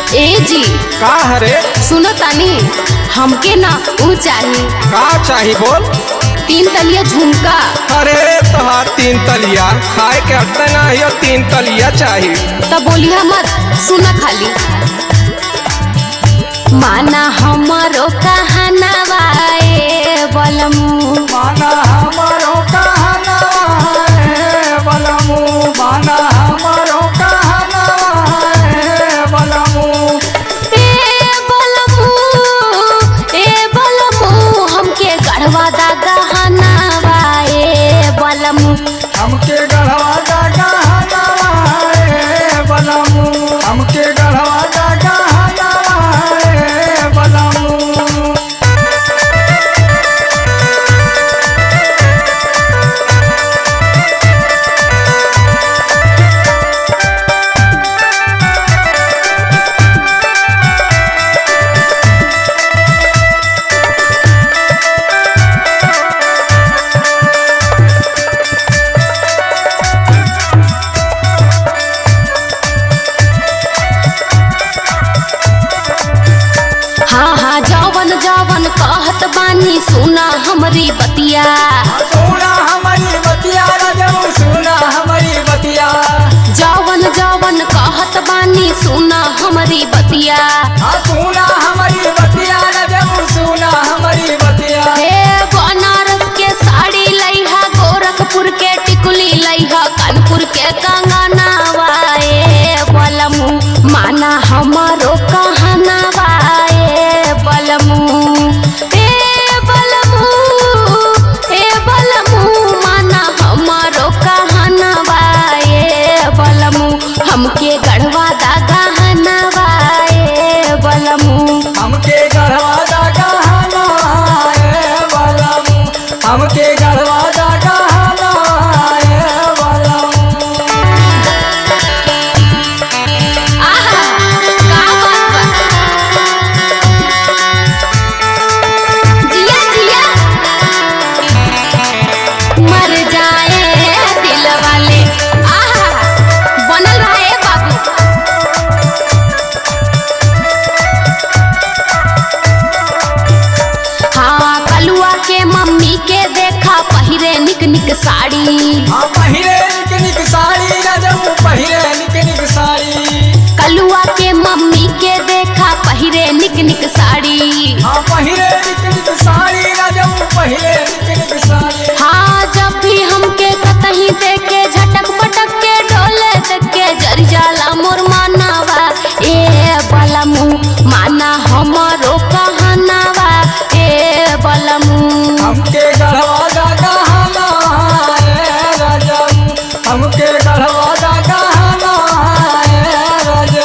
ए जी का हरे सुनो तानी, हमके ना ऊ चाहिए। का चाहिए बोल? 3 तलिया झुमका। अरे तोहार 3 तलिया खाए के अड्डा ना है, 3 तलिया चाहिए। तब बोलिया मत, सुना खाली। माना हमारो कहनावा ए बलमू, माना हमारो कहनावा ए बलमू, माना हमारो कहनावा ए बलमू। ए बलमू हमके गढ़वा दा गहनावा ए बलमू, हमके गढ़वा दा गहनावा ए बलमू, हमके गढ़वा दा गहनावा ए बलमू। जवन कहत बानी सुना हमरी बतिया, सुना हमारी बतिया राजू, सुना हमारी बतिया। जवन कहत बानी सुना हमरी बतिया, सुना हमारी बतिया राजू, सुना हमारी बतिया। हे बनारस के साड़ी लइहा, गोरखपुर के टिकुली लइहा, कानपुर के कंगनावा ए बलमू, माना हमारो कहनावा ए बलमू। हमके गढ़वा दा गहनावा ए बलमू, हमके गढ़वा दा गहनावा ए बलमू, हमके गढ़वा दा गहनावा ए बलमू। आहा का बात बा, जिया जिया मर जाए दिल वाले। आहा बनल रहे बाबू। हाँ कलुआ के मम्मी के देखा पहिरे निक निक साड़ी, पहिरे निक निक साड़ी राजू, पहिरे निक निक साड़ी। कलुआ के मम्मी के देखा पहिरे निक निक साड़ी, पहिरे निक निक साड़ी राजू, पहिरे निक निक साड़ी। हाँ जब भी हमके कतही देखे झटक पटक के डोले देख के जर जाला मोर मानावा ए बलमू, माना हमारो कहनावा ए बलमू। हमके गढ़वा दा गहनावा ए राजू, हमके गढ़वा दा गहनावा ए राजू।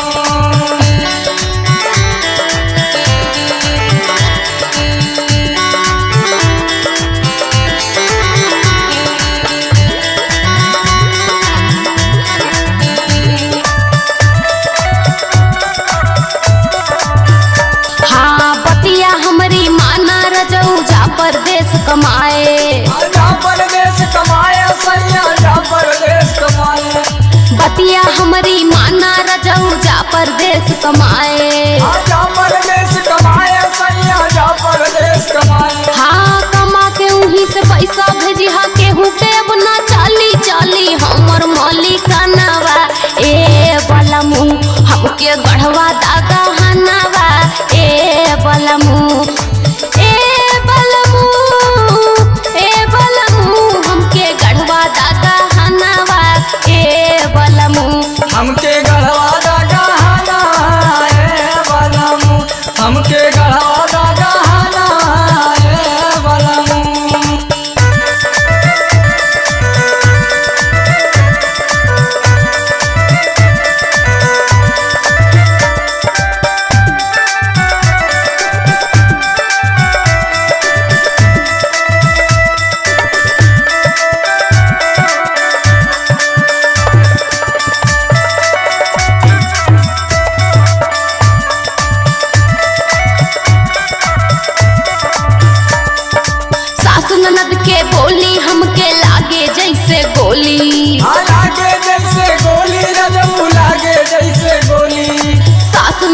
हाँ बतिया हमरी माना रजऊ जा परदेश कमाए, जा परदेश कमाए सैया, जा परदेश कमाए। बतिया हमारी माना रजऊ जा परदेश कमाए, जा परदेश कमाए सैया, जा परदेश कमाए। हाँ कमा के उही से पैसा भेजी हा, केहू के ना चाली चाली हमर मालिकानावा ए बलमू, हमके गढ़वा दा गहनावा ए बलमू। ए बलमू ए बलमू हमके गढ़वा दा गहनावा ए बलमू, हमके गढ़वा दा गहनावा ए बलमू, हमके गढ़वा दा गहनावा ए बलमू।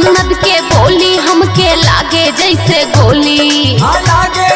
ननद के बोली हमके लागे जैसे गोली। लागे